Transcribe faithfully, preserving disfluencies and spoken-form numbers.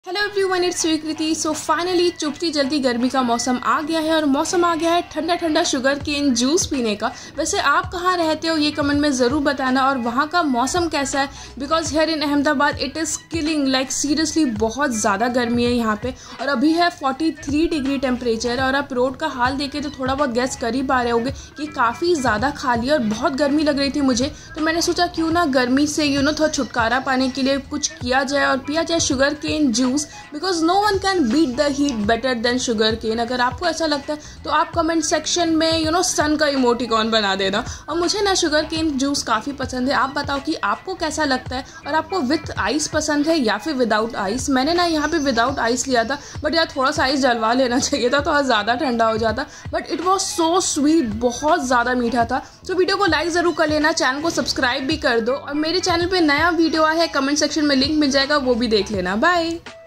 Hello everyone, it's स्वीकृति। So finally चुपती जल्दी गर्मी का मौसम आ गया है और मौसम आ गया है ठंडा ठंडा शुगर केन जूस पीने का। वैसे आप कहाँ रहते हो ये कमेंट में ज़रूर बताना, और वहाँ का मौसम कैसा है, because here in Ahmedabad it is killing, like seriously बहुत ज़्यादा गर्मी है यहाँ पे। और अभी है तैंतालीस डिग्री टेम्परेचर, और आप रोड का हाल देखे तो थोड़ा बहुत गैस कर ही पा रहे होगे कि काफ़ी ज़्यादा खाली और बहुत गर्मी लग रही थी मुझे। तो मैंने सोचा क्यों ना गर्मी से यू नो थोड़ा छुटकारा पाने के लिए कुछ किया जाए और पिया जाए sugar cane juice, because no one can beat the heat better than sugar cane. अगर आपको ऐसा लगता है तो आप कमेंट सेक्शन में यू नो सन का इमोटिकॉन बना देना। और मुझे ना शुगर केन जूस काफ़ी पसंद है। आप बताओ कि आपको कैसा लगता है, और आपको विथ आइस पसंद है या फिर विदाउट आइस। मैंने ना यहाँ पे विदाउट आइस लिया था, बट यार थोड़ा सा आइस डलवा लेना चाहिए था, थोड़ा ज़्यादा ठंडा हो जाता। But it was so sweet, बहुत ज़्यादा मीठा था। तो वीडियो को लाइक ज़रूर कर लेना, चैनल को सब्सक्राइब भी कर दो, और मेरे चैनल पर नया वीडियो आया है, कमेंट सेक्शन में लिंक मिल जाएगा, वो भी देख लेना। बाय।